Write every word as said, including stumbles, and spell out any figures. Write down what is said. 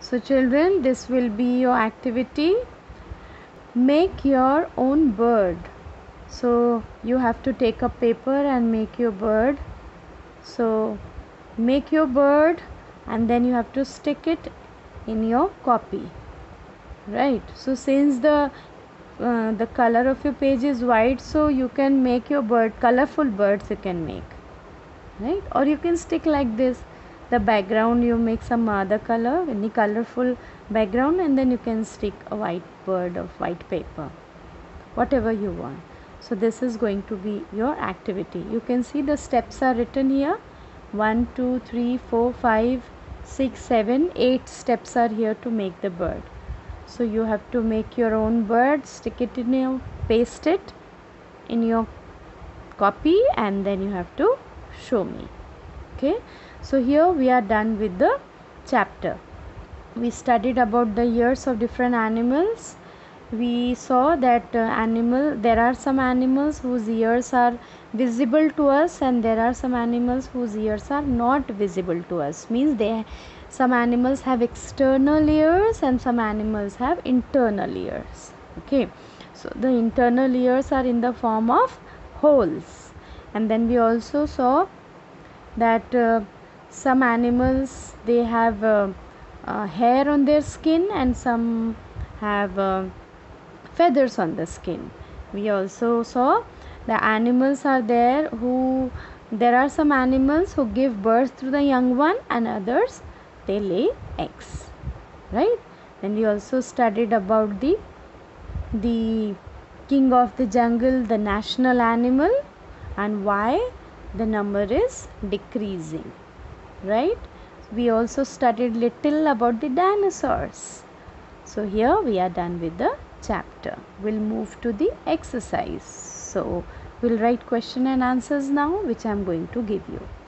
So children, this will be your activity. Make your own bird. So you have to take a paper and make your bird. So make your bird and then you have to stick it in your copy, right? So since the uh, the color of your page is white, so you can make your bird, colorful birds you can make, right? Or you can stick like this, the background you make some other color, any colorful background, and then you can stick a white bird of white paper, whatever you want. So this is going to be your activity. You can see the steps are written here. One, two, three, four, five, six, seven, eight steps are here to make the bird. So you have to make your own bird, stick it in your, paste it in your copy, and then you have to show me. Okay, so here we are done with the chapter. We studied about the ears of different animals. We saw that uh, animal there are some animals whose ears are visible to us, and there are some animals whose ears are not visible to us. Means they some animals have external ears and some animals have internal ears. Okay, so the internal ears are in the form of holes. And then we also saw that uh, some animals, they have uh, uh, hair on their skin, and some have uh, feathers on the skin. We also saw the animals are there who, there are some animals who give birth to the young one, and others they lay eggs, right? Then we also studied about the the king of the jungle, the national animal, and why the number is decreasing, right? We also studied little about the dinosaurs. So here we are done with the chapter. We'll move to the exercise. So we'll write question and answers now, which I am going to give you.